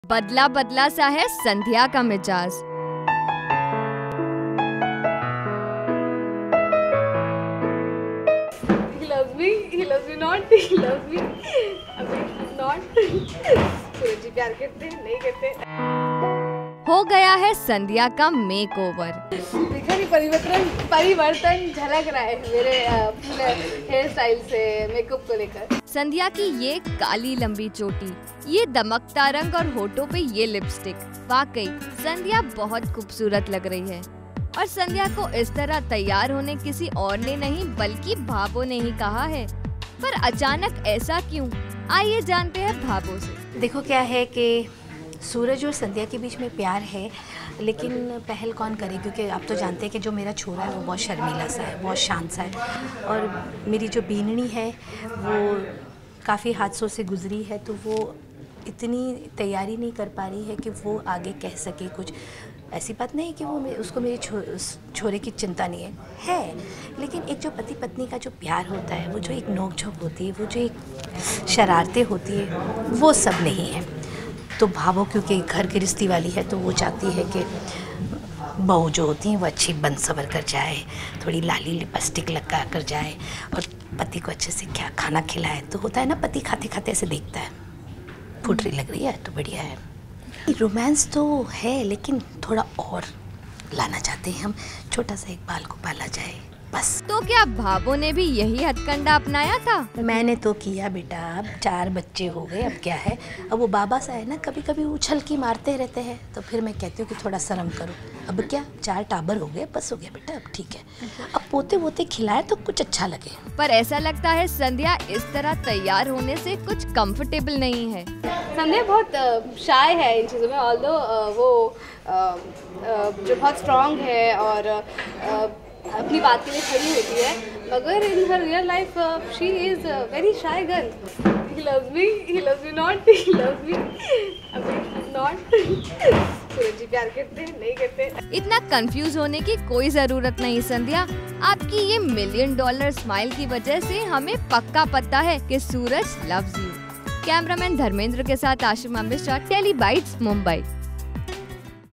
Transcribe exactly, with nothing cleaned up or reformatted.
बदला बदला सा है संध्या का मिजाज। He loves me, he loves me not, he loves me, अभी not। सूरज जी प्यार करते हैं, नहीं करते। हो गया है संध्या का मेकओवर। देखा नहीं परिवर्तन परिवर्तन झलक रहा है मेरे पूरे हेयर स्टाइल से मेकअप को लेकर। संध्या की ये काली लंबी चोटी, ये दमकता रंग और होठों पे ये लिपस्टिक, वाकई संध्या बहुत खूबसूरत लग रही है। और संध्या को इस तरह तैयार होने किसी और ने नहीं बल्कि भावो ने ही कहा है। पर अचानक ऐसा क्यों, आइए जानते हैं भावो से। देखो क्या है कि सूरज और संध्या के बीच में प्यार है, लेकिन पहल कौन करे, क्योंकि आप तो जानते हैं कि जो मेरा छोरा है वो बहुत शर्मीला सा है, बहुत शांत सा है, और मेरी जो बीननी है वो काफ़ी हादसों से गुजरी है, तो वो इतनी तैयारी नहीं कर पा रही है कि वो आगे कह सके कुछ। ऐसी बात नहीं कि वो उसको मेरे छो, छोरे की चिंता नहीं है है लेकिन एक जो पति पत्नी का जो प्यार होता है, वो जो एक नोक झोंक होती है, वो जो एक शरारतें होती है, वो सब नहीं है। तो भावो क्योंकि घर गृहस्थी वाली है, तो वो चाहती है कि बहू जो होती हैं वो अच्छी बन सवर कर जाए, थोड़ी लाली लिपस्टिक लगा कर जाए, और पति को अच्छे से क्या खाना खिलाए। तो होता है ना, पति खाते खाते ऐसे देखता है, फुटरी लग रही है तो बढ़िया है। रोमांस तो है, लेकिन थोड़ा और लाना चाहते हैं हम, छोटा सा एक बाल को पाला जाए बस। तो क्या भावो ने भी यही हथकंडा अपनाया था? मैंने तो किया बेटा, अब चार बच्चे हो गए, अब क्या है। अब वो बाबा सा है ना, कभी कभी उछल की मारते रहते हैं, तो फिर मैं कहती हूँ कि थोड़ा शर्म करो। अब क्या, चार टाबर हो गए, बस हो गया बेटा, अब ठीक है। अब पोते वोते खिलाए तो कुछ अच्छा लगे। पर ऐसा लगता है संध्या इस तरह तैयार होने से कुछ कंफर्टेबल नहीं है। संध्या बहुत शाय है इन चीज़ों में, ऑल्दो वो uh, uh, जो बहुत स्ट्रॉन्ग है और uh, अपनी बात के लिए खड़ी होती है, मगर in her real life she is very shy girl. He loves me, he loves me not, he loves me, अभी नॉट। सूरज जी प्यार करते हैं, नहीं करते। इतना कंफ्यूज होने की कोई जरूरत नहीं संध्या, आपकी ये मिलियन डॉलर स्माइल की वजह से हमें पक्का पता है कि Suraj loves you. Cameraman Dharmendra के साथ आशिमा मिश्रा, टेली बाइट्स, मुंबई।